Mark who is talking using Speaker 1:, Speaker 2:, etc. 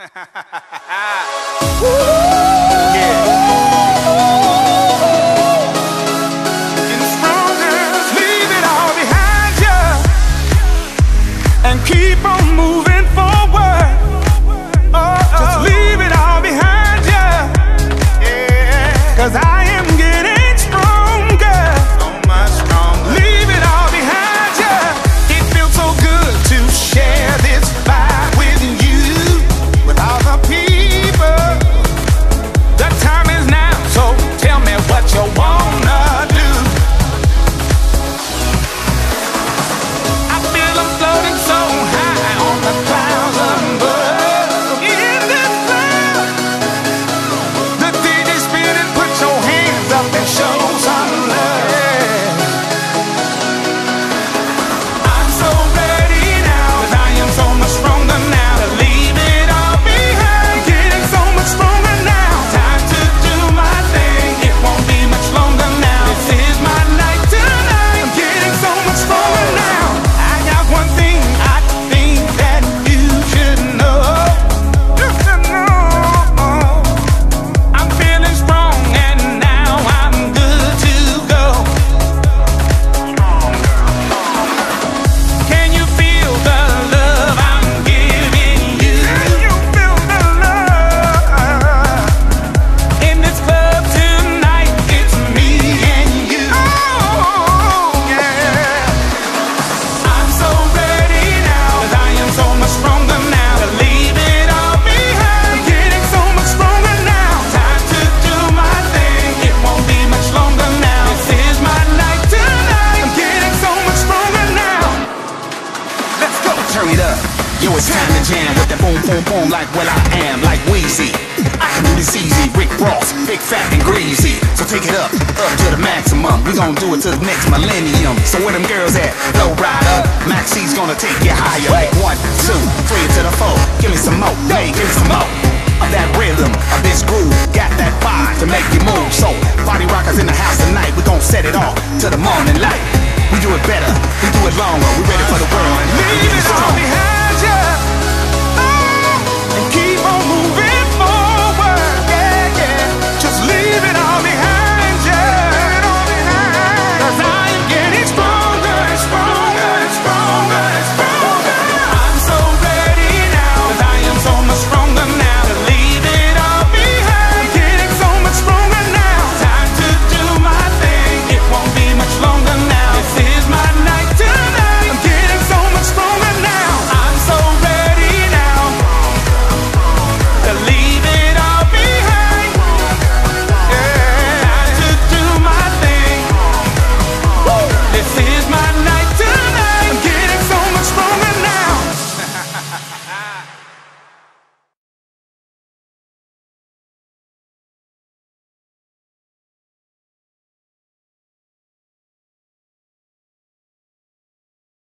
Speaker 1: Getting stronger, leave it all behind you and keep on moving forward. Just leave it all behind you. Yeah. 'Cause I am getting stronger. So much stronger. Leave it all behind you. It feels so good to share this vibe with you, with all the people. The time is now, so tell me what you wanna do. I feel I'm floating so high on the clouds above. In this cloud, the DJ's spinning, put your hands up and show some love. I'm so ready now, 'cause I am so much stronger now to leave it all behind. Getting so much stronger now. Time to do my thing. It won't be much longer now. This is my night tonight. I'm getting so much stronger now. I got one thing I think that you should know. You should know. I'm feeling strong and now I'm good to go. Can you feel the love I'm giving you? Can you feel the love? In this club tonight, it's me and you. Oh, yeah. I'm so ready now, 'cause I am so much stronger now to leave it all behind. Getting so much stronger now. Time to do my thing. It won't be much longer now. This is my night tonight. I'm getting so much stronger now. Let's go.
Speaker 2: Turn it up. Yo, it's time to jam with that boom, boom, boom, like what I am, like Weezy. I can do this easy, Rick Ross, big, fat, and greasy. So take it up to the maximum. We gon' do it to the next millennium. So where them girls at? Low rider, Maxie's gonna take you higher. Like 1, 2, 3 to the 4. Give me some more, hey, give me some more. Of that rhythm, of this groove, got that vibe to make you move. So, party rockers in the house tonight, we gon' set it off to the morning light. We do it better, we do it longer, we ready for the world.
Speaker 1: Leave it all behind.